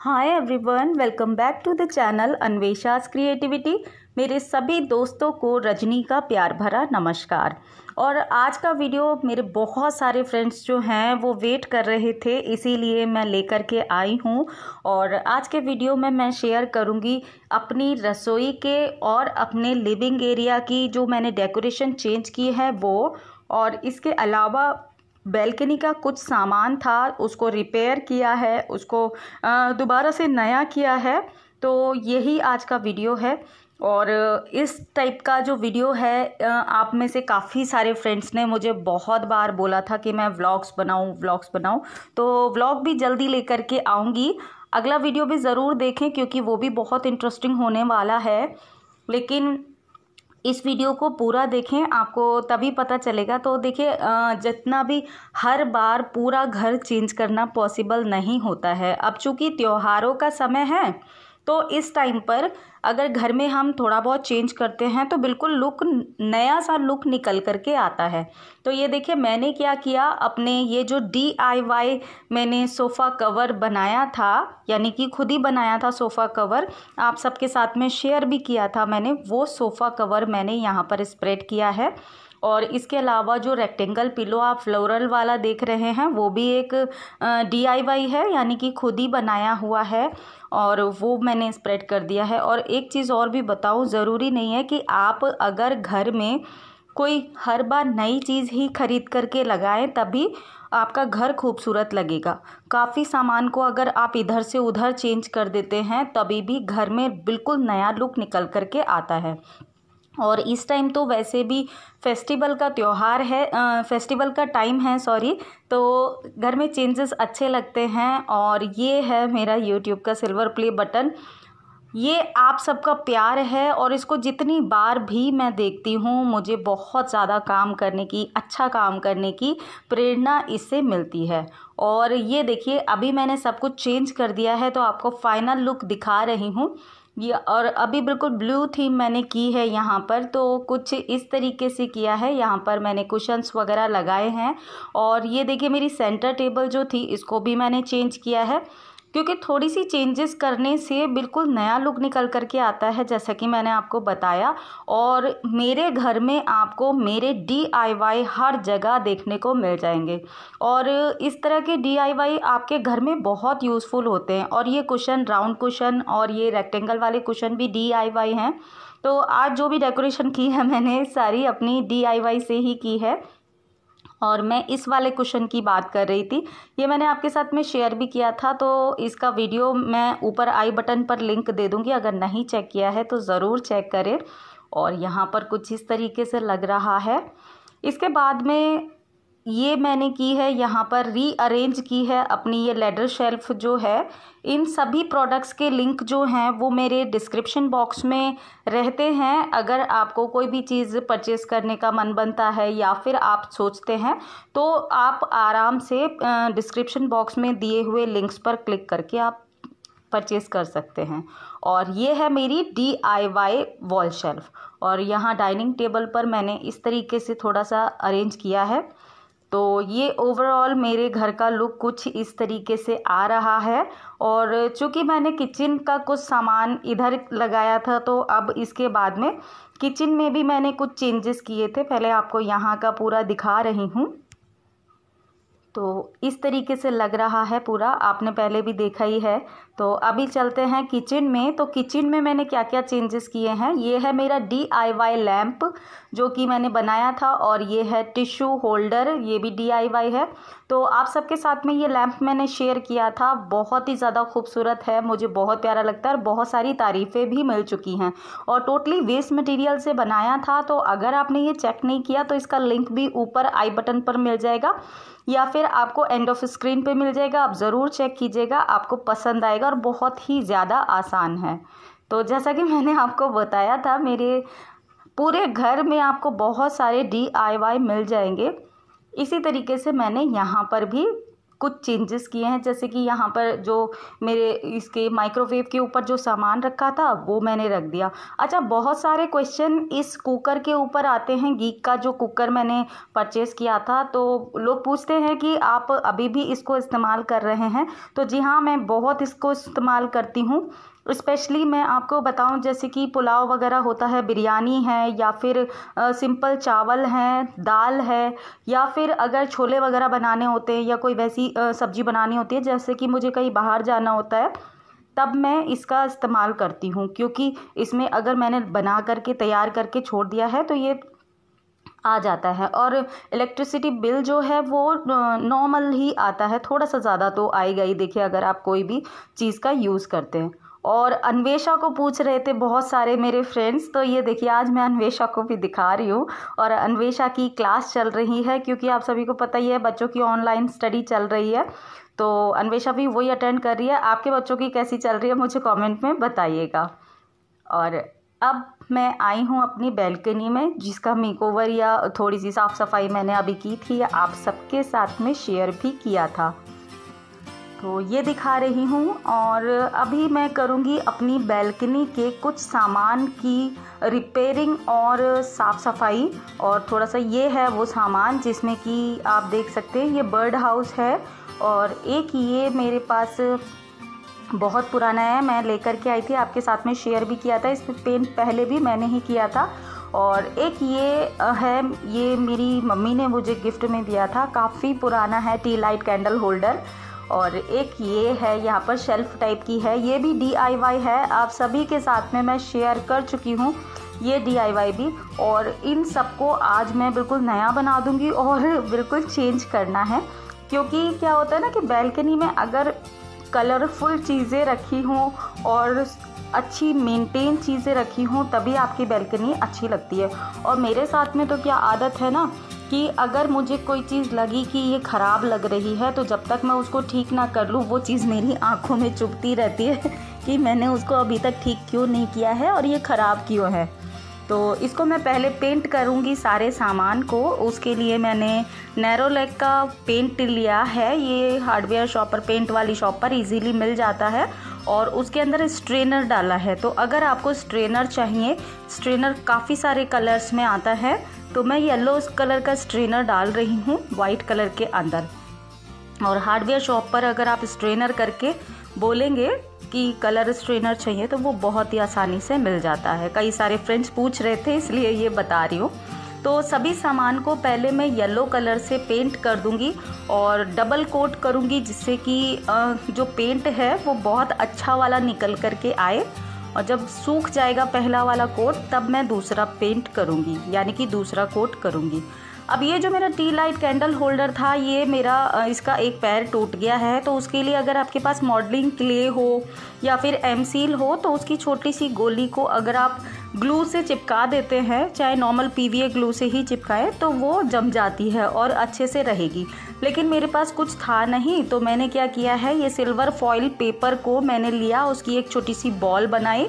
Hi everyone, welcome back to the channel Anvesha's creativity. मेरे सभी दोस्तों को रजनी का प्यार भरा नमस्कार। और आज का वीडियो मेरे बहुत सारे फ्रेंड्स जो हैं वो वेट कर रहे थे, इसीलिए मैं लेकर के आई हूँ। और आज के वीडियो में मैं शेयर करूँगी अपनी रसोई के और अपने लिविंग एरिया की जो मैंने डेकोरेशन चेंज की है वो, और इसके अलावा बैल्कनी का कुछ सामान था उसको रिपेयर किया है, उसको दोबारा से नया किया है। तो यही आज का वीडियो है। और इस टाइप का जो वीडियो है, आप में से काफ़ी सारे फ्रेंड्स ने मुझे बहुत बार बोला था कि मैं व्लॉग्स बनाऊं, तो व्लॉग भी जल्दी लेकर के आऊँगी। अगला वीडियो भी ज़रूर देखें क्योंकि वो भी बहुत इंटरेस्टिंग होने वाला है। लेकिन इस वीडियो को पूरा देखें, आपको तभी पता चलेगा। तो देखिए, जितना भी हर बार पूरा घर चेंज करना पॉसिबल नहीं होता है। अब चूंकि त्योहारों का समय है तो इस टाइम पर अगर घर में हम थोड़ा बहुत चेंज करते हैं तो बिल्कुल नया सा लुक निकल करके आता है। तो ये देखिए, मैंने क्या किया, अपने ये जो DIY मैंने सोफ़ा कवर बनाया था, यानी कि खुद ही बनाया था सोफ़ा कवर, आप सबके साथ में शेयर भी किया था मैंने, वो सोफ़ा कवर मैंने यहाँ पर स्प्रेड किया है। और इसके अलावा जो रेक्टेंगल पिलो आप फ्लोरल वाला देख रहे हैं वो भी एक DIY है, यानी कि खुद ही बनाया हुआ है, और वो मैंने स्प्रेड कर दिया है। और एक चीज़ और भी बताऊँ, ज़रूरी नहीं है कि आप अगर घर में कोई हर बार नई चीज़ ही खरीद करके लगाएं तभी आपका घर खूबसूरत लगेगा। काफ़ी सामान को अगर आप इधर से उधर चेंज कर देते हैं तभी भी घर में बिल्कुल नया लुक निकल करके आता है। और इस टाइम तो वैसे भी फेस्टिवल का त्यौहार है, फेस्टिवल का टाइम है, सॉरी, तो घर में चेंजेस अच्छे लगते हैं। और ये है मेरा यूट्यूब का सिल्वर प्ले बटन, ये आप सबका प्यार है और इसको जितनी बार भी मैं देखती हूँ मुझे बहुत ज़्यादा काम करने की, अच्छा काम करने की प्रेरणा इससे मिलती है। और ये देखिए, अभी मैंने सब कुछ चेंज कर दिया है तो आपको फाइनल लुक दिखा रही हूँ ये। और अभी बिल्कुल ब्लू थीम मैंने की है यहाँ पर, तो कुछ इस तरीके से किया है। यहाँ पर मैंने कुशन्स वगैरह लगाए हैं। और ये देखिए, मेरी सेंटर टेबल जो थी इसको भी मैंने चेंज किया है, क्योंकि थोड़ी सी चेंजेस करने से बिल्कुल नया लुक निकल करके आता है, जैसा कि मैंने आपको बताया। और मेरे घर में आपको मेरे DIY हर जगह देखने को मिल जाएंगे, और इस तरह के DIY आपके घर में बहुत यूज़फुल होते हैं। और ये कुशन, राउंड कुशन और ये रेक्टेंगल वाले कुशन भी DIY हैं। तो आज जो भी डेकोरेशन की है मैंने सारी अपनी DIY से ही की है। और मैं इस वाले कुशन की बात कर रही थी, ये मैंने आपके साथ में शेयर भी किया था, तो इसका वीडियो मैं ऊपर आई बटन पर लिंक दे दूंगी, अगर नहीं चेक किया है तो ज़रूर चेक करें। और यहाँ पर कुछ इस तरीके से लग रहा है। इसके बाद में ये मैंने की है, यहाँ पर रीअरेंज की है अपनी ये लेडर शेल्फ जो है। इन सभी प्रोडक्ट्स के लिंक जो हैं वो मेरे डिस्क्रिप्शन बॉक्स में रहते हैं। अगर आपको कोई भी चीज़ परचेज़ करने का मन बनता है या फिर आप सोचते हैं तो आप आराम से डिस्क्रिप्शन बॉक्स में दिए हुए लिंक्स पर क्लिक करके आप परचेज़ कर सकते हैं। और ये है मेरी DIY वॉल शेल्फ। और यहाँ डाइनिंग टेबल पर मैंने इस तरीके से थोड़ा सा अरेंज किया है। तो ये ओवरऑल मेरे घर का लुक कुछ इस तरीके से आ रहा है। और चूँकि मैंने किचन का कुछ सामान इधर लगाया था तो अब इसके बाद में किचन में भी मैंने कुछ चेंजेस किए थे, पहले आपको यहाँ का पूरा दिखा रही हूँ। तो इस तरीके से लग रहा है पूरा, आपने पहले भी देखा ही है। तो अभी चलते हैं किचन में। तो किचन में मैंने क्या क्या चेंजेस किए हैं, ये है मेरा DIY लैम्प जो कि मैंने बनाया था, और ये है टिश्यू होल्डर, ये भी DIY है। तो आप सबके साथ में ये लैम्प मैंने शेयर किया था, बहुत ही ज़्यादा खूबसूरत है, मुझे बहुत प्यारा लगता है और बहुत सारी तारीफ़ें भी मिल चुकी हैं। और टोटली वेस्ट मटेरियल से बनाया था, तो अगर आपने ये चेक नहीं किया तो इसका लिंक भी ऊपर आई बटन पर मिल जाएगा या फिर आपको एंड ऑफ स्क्रीन पे मिल जाएगा। आप ज़रूर चेक कीजिएगा, आपको पसंद आएगा और बहुत ही ज़्यादा आसान है। तो जैसा कि मैंने आपको बताया था, मेरे पूरे घर में आपको बहुत सारे DIY मिल जाएंगे। इसी तरीके से मैंने यहाँ पर भी कुछ चेंजेस किए हैं, जैसे कि यहाँ पर जो मेरे इसके माइक्रोवेव के ऊपर जो सामान रखा था वो मैंने रख दिया। अच्छा, बहुत सारे क्वेश्चन इस कुकर के ऊपर आते हैं। गीक का जो कुकर मैंने परचेज़ किया था, तो लोग पूछते हैं कि आप अभी भी इसको इस्तेमाल कर रहे हैं। तो जी हाँ, मैं बहुत इसको इस्तेमाल करती हूँ। स्पेशली मैं आपको बताऊं, जैसे कि पुलाव वगैरह होता है, बिरयानी है, या फिर सिंपल चावल हैं, दाल है, या फिर अगर छोले वगैरह बनाने होते हैं या कोई वैसी सब्जी बनानी होती है, जैसे कि मुझे कहीं बाहर जाना होता है, तब मैं इसका इस्तेमाल करती हूँ। क्योंकि इसमें अगर मैंने बना करके तैयार करके छोड़ दिया है तो ये आ जाता है। और इलेक्ट्रिसिटी बिल जो है वो नॉर्मल ही आता है, थोड़ा सा ज़्यादा तो आएगा ही, देखिए अगर आप कोई भी चीज़ का यूज़ करते हैं। और अन्वेषा को पूछ रहे थे बहुत सारे मेरे फ्रेंड्स, तो ये देखिए आज मैं अन्वेषा को भी दिखा रही हूँ। और अन्वेषा की क्लास चल रही है, क्योंकि आप सभी को पता ही है बच्चों की ऑनलाइन स्टडी चल रही है, तो अन्वेषा भी वही अटेंड कर रही है। आपके बच्चों की कैसी चल रही है मुझे कमेंट में बताइएगा। और अब मैं आई हूँ अपनी बैल्कनी में, जिसका मेकओवर या थोड़ी सी साफ़ सफाई मैंने अभी की थी, आप सबके साथ में शेयर भी किया था, तो ये दिखा रही हूँ। और अभी मैं करूँगी अपनी बैल्कनी के कुछ सामान की रिपेयरिंग और साफ़ सफाई। और थोड़ा सा ये है वो सामान जिसमें कि आप देख सकते हैं ये बर्ड हाउस है, और एक ये मेरे पास बहुत पुराना है, मैं लेकर के आई थी, आपके साथ में शेयर भी किया था। इस पर पेंट पहले भी मैंने ही किया था। और एक ये है, ये मेरी मम्मी ने मुझे गिफ्ट में दिया था, काफ़ी पुराना है, टी लाइट कैंडल होल्डर। और एक ये है, यहाँ पर शेल्फ टाइप की है, ये भी DIY है, आप सभी के साथ में मैं शेयर कर चुकी हूँ ये DIY भी। और इन सबको आज मैं बिल्कुल नया बना दूँगी और बिल्कुल चेंज करना है, क्योंकि क्या होता है ना कि बैल्कनी में अगर कलरफुल चीज़ें रखी हों और अच्छी मेंटेन चीज़ें रखी हों तभी आपकी बैल्कनी अच्छी लगती है। और मेरे साथ में तो क्या आदत है ना कि अगर मुझे कोई चीज़ लगी कि ये ख़राब लग रही है, तो जब तक मैं उसको ठीक ना कर लूँ वो चीज़ मेरी आंखों में चुभती रहती है कि मैंने उसको अभी तक ठीक क्यों नहीं किया है और ये ख़राब क्यों है। तो इसको मैं पहले पेंट करूँगी सारे सामान को। उसके लिए मैंने नैरोलैक का पेंट लिया है, ये हार्डवेयर शॉप पर, पेंट वाली शॉप पर इजीली मिल जाता है। और उसके अंदर स्ट्रेनर डाला है, तो अगर आपको स्ट्रेनर चाहिए, स्ट्रेनर काफ़ी सारे कलर्स में आता है, तो मैं येलो कलर का स्ट्रेनर डाल रही हूँ वाइट कलर के अंदर। और हार्डवेयर शॉप पर अगर आप स्ट्रेनर करके बोलेंगे कि कलर स्ट्रेनर चाहिए तो वो बहुत ही आसानी से मिल जाता है। कई सारे फ्रेंड्स पूछ रहे थे इसलिए ये बता रही हूँ। तो सभी सामान को पहले मैं येलो कलर से पेंट कर दूंगी और डबल कोट करूंगी, जिससे कि जो पेंट है वो बहुत अच्छा वाला निकल करके आए। और जब सूख जाएगा पहला वाला कोट तब मैं दूसरा पेंट करूंगी, यानी कि दूसरा कोट करूंगी। अब ये जो मेरा टी लाइट कैंडल होल्डर था, ये मेरा इसका एक पैर टूट गया है, तो उसके लिए अगर आपके पास मॉडलिंग क्ले हो या फिर एमसील हो तो उसकी छोटी सी गोली को अगर आप ग्लू से चिपका देते हैं, चाहे नॉर्मल PVA ग्लू से ही चिपकाएं, तो वो जम जाती है और अच्छे से रहेगी। लेकिन मेरे पास कुछ था नहीं, तो मैंने क्या किया है, ये सिल्वर फॉइल पेपर को मैंने लिया, उसकी एक छोटी सी बॉल बनाई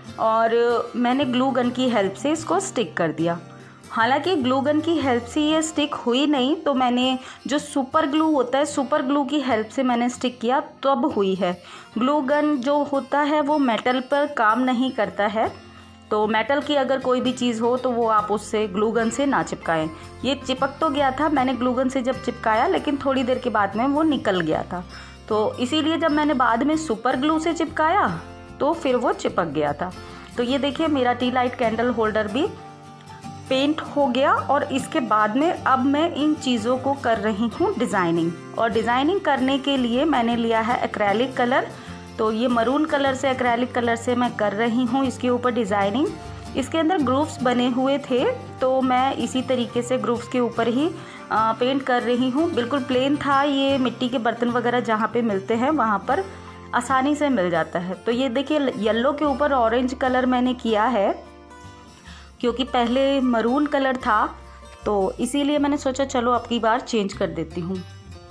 और मैंने ग्लू गन की हेल्प से इसको स्टिक कर दिया। हालांकि ग्लू गन की हेल्प से ये स्टिक हुई नहीं, तो मैंने जो सुपर ग्लू होता है, सुपर ग्लू की हेल्प से मैंने स्टिक किया तब हुई है। ग्लू गन जो होता है वो मेटल पर काम नहीं करता है, तो मेटल की अगर कोई भी चीज़ हो तो वो आप उससे ग्लू गन से ना चिपकाएं। ये चिपक तो गया था, मैंने ग्लू गन से जब चिपकाया, लेकिन थोड़ी देर के बाद में वो निकल गया था, तो इसीलिए जब मैंने बाद में सुपर ग्लू से चिपकाया तो फिर वो चिपक गया था। तो ये देखिए मेरा टी लाइट कैंडल होल्डर भी पेंट हो गया। और इसके बाद में अब मैं इन चीज़ों को कर रही हूँ डिज़ाइनिंग। और डिज़ाइनिंग करने के लिए मैंने लिया है एक्रेलिक कलर, तो ये मरून कलर से, एक्रेलिक कलर से मैं कर रही हूँ इसके ऊपर डिज़ाइनिंग। इसके अंदर ग्रूव्स बने हुए थे, तो मैं इसी तरीके से ग्रूव्स के ऊपर ही पेंट कर रही हूँ। बिल्कुल प्लेन था, ये मिट्टी के बर्तन वगैरह जहाँ पे मिलते हैं वहाँ पर आसानी से मिल जाता है। तो ये देखिए येलो के ऊपर ऑरेंज कलर मैंने किया है, क्योंकि पहले मरून कलर था, तो इसीलिए मैंने सोचा चलो अब की बार चेंज कर देती हूँ।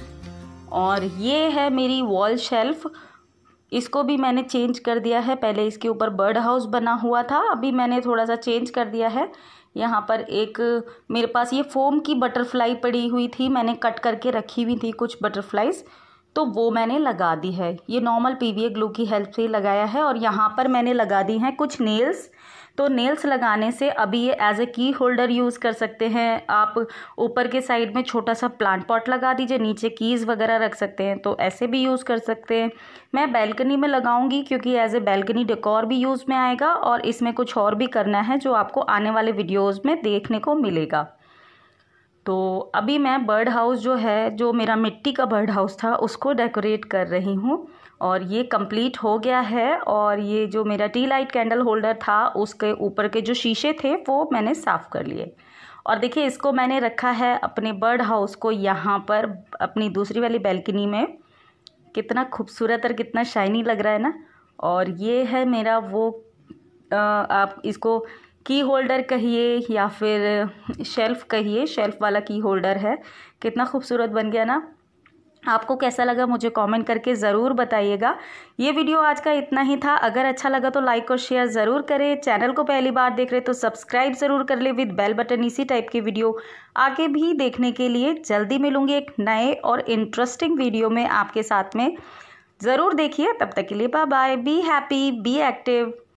और ये है मेरी वॉल शेल्फ, इसको भी मैंने चेंज कर दिया है। पहले इसके ऊपर बर्ड हाउस बना हुआ था, अभी मैंने थोड़ा सा चेंज कर दिया है। यहाँ पर एक मेरे पास ये फोम की बटरफ्लाई पड़ी हुई थी, मैंने कट करके रखी हुई थी कुछ बटरफ्लाईज, तो वो मैंने लगा दी है। ये नॉर्मल PVA ग्लू की हेल्प से ही लगाया है। और यहाँ पर मैंने लगा दी हैं कुछ नेल्स। तो नेल्स लगाने से अभी ये एज ए की होल्डर यूज़ कर सकते हैं आप। ऊपर के साइड में छोटा सा प्लांट पॉट लगा दीजिए, नीचे कीज़ वगैरह रख सकते हैं, तो ऐसे भी यूज़ कर सकते हैं। मैं बैल्कनी में लगाऊंगी क्योंकि एज ए बैल्कनी डेकोर भी यूज़ में आएगा और इसमें कुछ और भी करना है जो आपको आने वाले वीडियोज़ में देखने को मिलेगा। तो अभी मैं बर्ड हाउस जो है, जो मेरा मिट्टी का बर्ड हाउस था, उसको डेकोरेट कर रही हूँ और ये कंप्लीट हो गया है। और ये जो मेरा टी लाइट कैंडल होल्डर था उसके ऊपर के जो शीशे थे वो मैंने साफ़ कर लिए। और देखिए इसको मैंने रखा है अपने बर्ड हाउस को यहाँ पर अपनी दूसरी वाली बैल्कनी में। कितना खूबसूरत और कितना शाइनी लग रहा है ना। और ये है मेरा वो आप इसको की होल्डर कहिए या फिर शेल्फ़ कहिए, शेल्फ़ वाला की होल्डर है। कितना खूबसूरत बन गया ना। आपको कैसा लगा मुझे कमेंट करके ज़रूर बताइएगा। ये वीडियो आज का इतना ही था। अगर अच्छा लगा तो लाइक और शेयर ज़रूर करें। चैनल को पहली बार देख रहे तो सब्सक्राइब ज़रूर कर ले विद बेल बटन। इसी टाइप की वीडियो आगे भी देखने के लिए जल्दी मिलूँगी एक नए और इंटरेस्टिंग वीडियो में आपके साथ में। ज़रूर देखिए। तब तक के लिए bye bye. Be happy, be active.